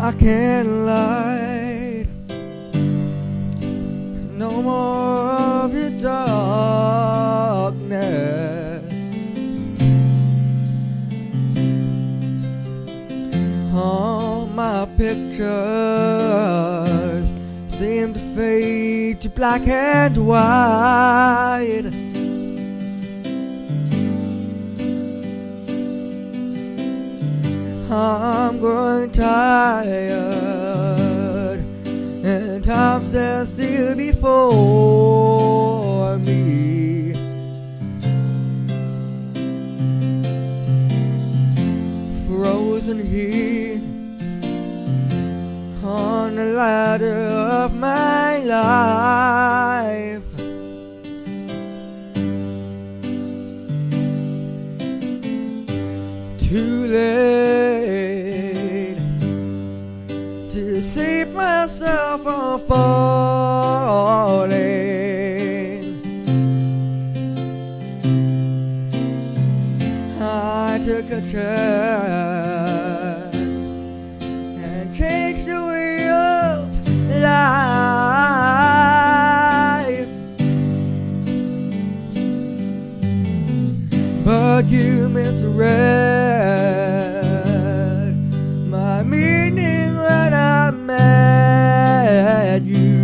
I can't light no more of your darkness. All my pictures seem to fade to black and white. I'm growing tired, and time stands still before me. Frozen here on the ladder of my life. Too late to save myself from falling. I took a chance and changed the way of life, but you misread my meaning when I met you.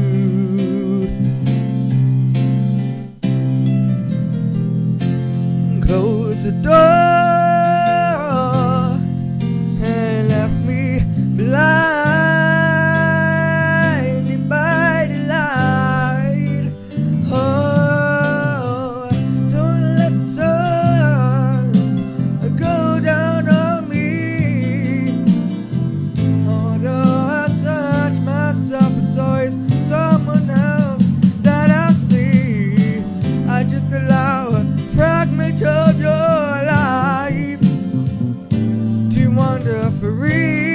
Close the door and left me blinded by the light. Oh, don't let the sun go down on me. Although I search myself, it's always someone else that I see. I just allow a fragment of your life to wander free.